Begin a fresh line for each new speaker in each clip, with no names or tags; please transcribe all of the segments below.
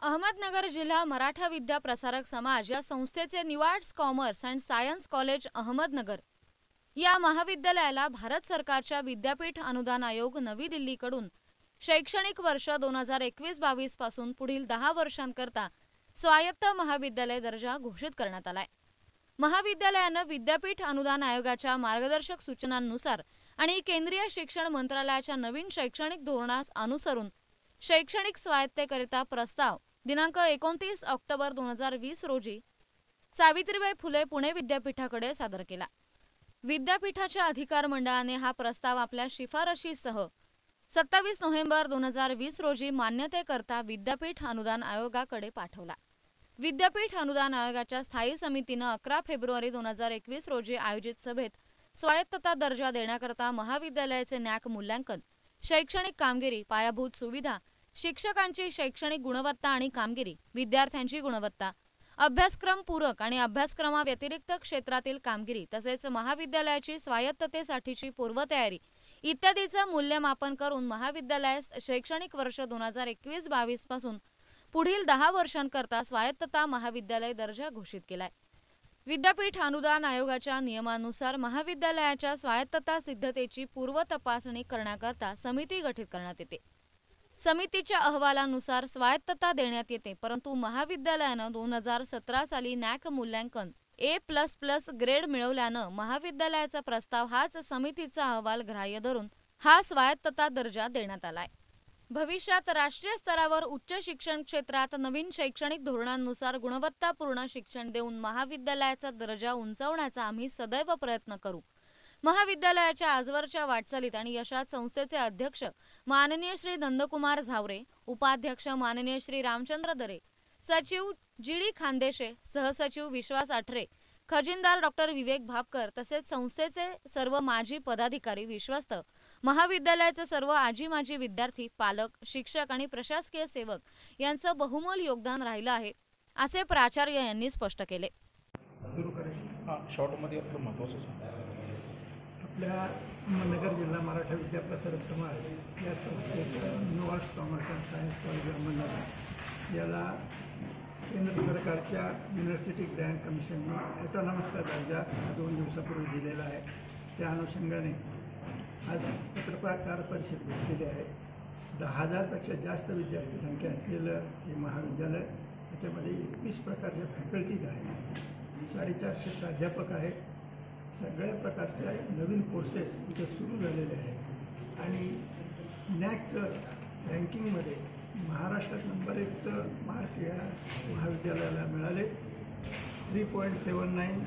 अहमदनगर जिल्हा मराठा विद्या प्रसारक समाज या संस्थेचे new arts commerce and science college Ahmednagar या महाविद्यालयाला भारत सरकारच्या विद्यापीठ अनुदान आयोग नवी दिल्लीकडून शैक्षणिक वर्ष 2021-22 पासून पुढील 10 वर्षांकरता स्वायत्त महाविद्यालय दर्जा घोषित करण्यात आलाय। महाविद्यालयाने विद्यापीठ अनुदान आयोगाच्या मार्गदर्शक सूचनांनुसार आणि केंद्रीय शिक्षण मंत्रालयाच्या नवीन शैक्षणिक धोरणास अनुसरून शैक्षणिक स्वायत्तेकरिता प्रस्ताव दिनांक 29 ऑक्टोबर 2020 रोजी सावित्रीबाई फुले पुणे विद्यापीठाकडे सादर केला। विद्यापीठाच्या अधिकार मंडळाने हा प्रस्ताव आपल्या शिफारशीसह 27 नोव्हेंबर 2020 रोजी मान्यतेकरता विद्यापीठ अनुदान आयोगाकडे पाठवला। विद्यापीठ अनुदान आयोगाच्या स्थायी समितीने 11 फेब्रुवारी 2021 रोजी आयोजित सभेत स्वायत्तता दर्जा देण्याकरता महाविद्यालयाचे न्याक मूल्यांकन, शैक्षणिक कामगिरी, पायाभूत सुविधा, शिक्षकांची शैक्षणिक गुणवत्ता आणि कामगिरी, विद्यार्थ्यांची गुणवत्ता, अभ्यासक्रम पूरक आणि अभ्यासक्रमाव्यतिरिक्त क्षेत्रातील कामगिरी तसेच महाविद्यालयाची स्वायत्ततेसाठीची पूर्वतयारी इत्यादीचे मूल्यमापन करून महाविद्यालयास शैक्षणिक वर्ष 2021-22 पासून पुढील 10 वर्षांकरता स्वायत्तता महाविद्यालय दर्जा घोषित केलाय। विद्यापीठ अनुदान आयोगाच्या नियमानुसार महाविद्यालयाच्या स्वायत्तता सिद्धतेची पूर्व तपासणी करण्याकरता समिती गठीत करण्यात येते। समितीच्या अहवालानुसार स्वायत्तता देण्यात येते, परंतु महाविद्यालयाने 2017 साली नॅक मूल्यांकन A++ ग्रेड मिळवल्याने महाविद्यालयाचा प्रस्ताव हाच समितीचा अहवाल ग्राह्य धरून हा स्वायत्तता दर्जा देण्यात आलाय। भविष्यात राष्ट्रीय स्तरावर उच्च शिक्षण क्षेत्रात नवीन शैक्षणिक धोरणांनुसार गुणवत्तापूर्ण शिक्षण देऊन महाविद्यालयाचा दर्जा उंचावण्याचा आम्ही सदैव प्रयत्न करू। महाविद्यालयाच्या आजवरच्या वाटचालीत आणि यशात संस्थेचे अध्यक्ष माननीय श्री नंदकुमार झावरे, उपाध्यक्ष माननीय श्री रामचंद्र दरे, सचिव GD खानदेशे, सहसचिव विश्वास आठरे, खजिनदार डॉक्टर विवेक भापकर तसेच संस्थेचे सर्व माजी पदाधिकारी, विश्वस्त, महाविद्यालयाचे सर्व आजी माजी विद्यार्थी, पालक, शिक्षक आणि प्रशासकीय सेवक यांचे बहुमोल योगदान राहिले आहे असे प्राचार्य यांनी स्पष्ट केले।
आपल्या अहमदनगर जिल्हा मराठा विद्या प्रसारक समाज या संस्थेचं new arts commerce and science college Ahmednagar याला केंद्र सरकारच्या युनिव्हर्सिटी ग्रँट कमिशनने ऑटोनॉमसचा दर्जा 2 दिवसापूर्वी दिलेला आहे। त्या अनुषंगाने आज पत्रकार परिषद घेतलेली आहे। 10,000पेक्षा जास्त विद्यार्थी संख्या असलेलं हे महाविद्यालय, त्याच्यामध्ये 21 प्रकारच्या फॅकल्टीज आहेत, 450 प्राध्यापक आहेत, सगळ्या प्रकारच्या नवीन कोर्सेस इथे सुरू झालेले आहेत आणि नॅकचं रँकिंगमध्ये महाराष्ट्रात नंबर 1चं मार्क या महाविद्यालयाला मिळाले। 3.79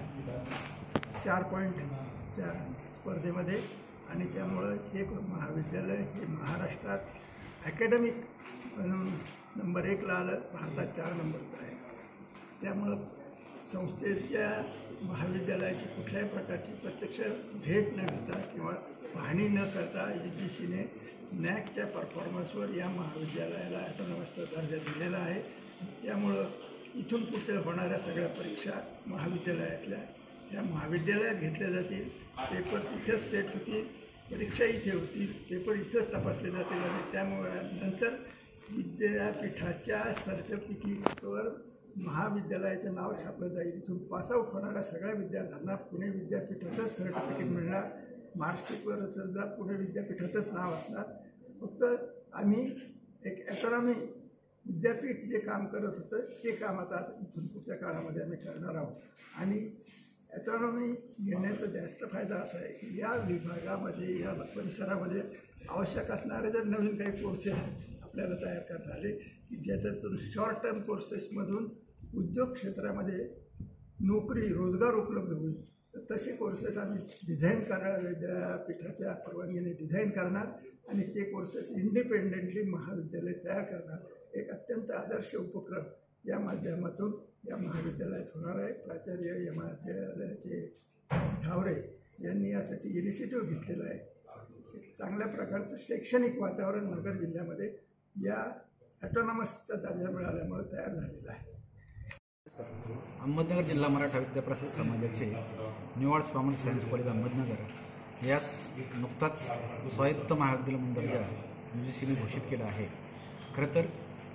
4.च्या स्पर्धेमध्ये आणि त्यामुळं हे महाविद्यालय हे महाराष्ट्रात अकॅडमिक म्हणून नंबर 1ला आलं, भारतात 4 नंबरचं आहे। त्यामुळं संस्थेच्या महाविद्यालयाची कुठल्याही प्रकारची प्रत्यक्ष भेट न घेता किंवा पाहणी न करता UGCने नॅकच्या परफॉर्मन्सवर या महाविद्यालयाला ऑटोनॉमसचा दर्जा दिलेला आहे। त्यामुळं इथून पुढच्या होणाऱ्या सगळ्या परीक्षा महाविद्यालयातल्या या महाविद्यालयात घेतल्या जातील, पेपर इथेच सेट होतील, परीक्षा इथे होतील, पेपर इथेच तपासले जातील आणि त्यामुळे नंतर विद्यापीठाच्या सर्टिफिकेटवर महाविद्यालयाचं नाव छापलं जाईल। इथून पासआउट होणाऱ्या सगळ्या विद्यार्थ्यांना पुणे विद्यापीठाचंच सर्टिफिकेट मिळणार, मार्कशीटवर सुद्धा पुणे विद्यापीठाचंच नाव असणार। फक्त आम्ही एक ऑटोनॉमी विद्यापीठ जे काम करत होतं ते काम आता इथून पुढच्या काळामध्ये आम्ही करणार आहोत आणि ऑटोनॉमी घेण्याचा जास्त फायदा असा आहे की या विभागामध्ये या परिसरामध्ये आवश्यक असणारे जर नवीन काही कोर्सेस आपल्याला तयार करता आले की ज्याच्यातून शॉर्ट टर्म कोर्सेसमधून उद्योग क्षेत्रामध्ये नोकरी रोजगार उपलब्ध होईल, तर तसे कोर्सेस आम्ही डिझाईन करणार, विद्यापीठाच्या परवानगीने डिझाईन करणार आणि ते कोर्सेस इंडिपेंडेंटली महाविद्यालय तयार करणार। एक अत्यंत आदर्श उपक्रम या माध्यमातून या महाविद्यालयात होणार आहे। प्राचार्य या महाविद्यालयाचे झावरे यांनी यासाठी इनिशिएटिव्ह घेतलेला आहे। एक चांगल्या प्रकारचं शैक्षणिक वातावरण नगर जिल्ह्यामध्ये या ऑटोनॉमसचा दर्जा मिळाल्यामुळे तयार झालेला आहे।
अहमदनगर जिल्हा मराठा विद्या प्रसारक समाजाचे new arts commerce science college Ahmednagar यास नुकताच स्वायत्त महाविद्यालय म्हणून दर्जा UGCने घोषित केला आहे। खरं तर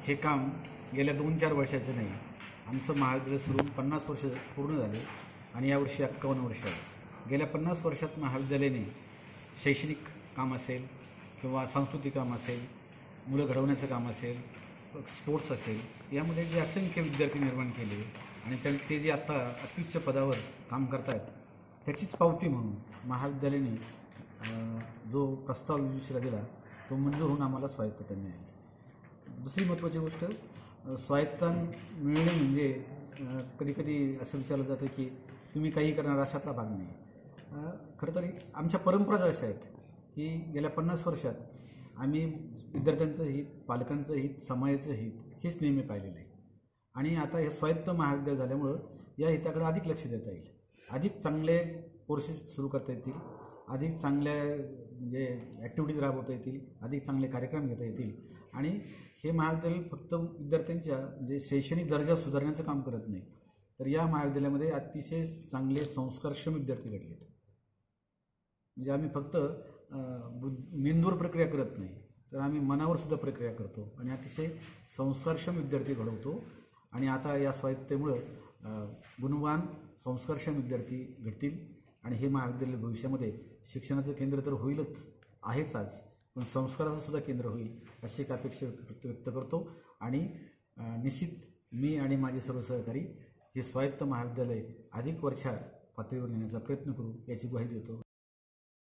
हे काम गेल्या 2-4 वर्षाचं नाही. आमचं महाविद्यालय सुरू 50 वर्ष पूर्ण झाले आणि यावर्षी 51 वर्ष आहे. गेल्या 50 वर्षात महाविद्यालयाने शैक्षणिक काम असेल किंवा सांस्कृतिक काम असेल, मुलं घडवण्याचं काम असेल, स्पोर्ट्स असेल, यामध्ये जे असंख्य विद्यार्थी निर्माण केले आणि ते जे आत्ता अत्युच्च पदावर काम करत आहेत त्याचीच पावती म्हणून महाविद्यालयाने जो प्रस्ताव युजीसीला दिला तो मंजूर होऊन आम्हाला स्वायत्तता मिळाली. दुसरी महत्त्वाची गोष्ट, स्वायत्तता मिळणे म्हणजे कधीकधी असं विचारलं जातं की तुम्ही काही करणार अशातला भाग नाही. खरं तर आमच्या परंपरा अशा आहेत की गेल्या 50 वर्षात आम्ही विद्यार्थ्यांचं हित, पालकांचं हित, समाजाचं हित हेच नेहमी पाहिलेलं आहे. आणि आता हे स्वायत्त महाविद्यालय झाल्यामुळं या हिताकडे अधिक लक्ष देता येईल, अधिक चांगले कोर्सेस सुरू करता येतील, अधिक चांगल्या म्हणजे ॲक्टिव्हिटीज राबवता येतील, अधिक चांगले कार्यक्रम घेता येतील. आणि हे महाविद्यालय फक्त विद्यार्थ्यांच्या म्हणजे शैक्षणिक दर्जा सुधारण्याचं काम करत नाही, तर या महाविद्यालयामध्ये अतिशय चांगले संस्कारक्षम विद्यार्थी घडलेत. म्हणजे आम्ही फक्त मेंदूवर प्रक्रिया करत नाही, तर आम्ही मनावर सुद्धा प्रक्रिया करतो आणि अतिशय संस्कारक्षम विद्यार्थी घडवतो. आणि आता या स्वायत्ततेमुळं गुणवान संस्कारक्षम विद्यार्थी घडतील आणि हे महाविद्यालय भविष्यामध्ये शिक्षणाचं केंद्र तर होईलच, आहेच आज, पण संस्काराचं सुद्धा केंद्र होईल अशी एक अपेक्षा व्यक्त करतो. आणि निश्चित मी आणि माझे सर्व सहकारी हे स्वायत्त महाविद्यालय अधिक वरच्या पातळीवर नेण्याचा प्रयत्न करू याची ग्वाही देतो.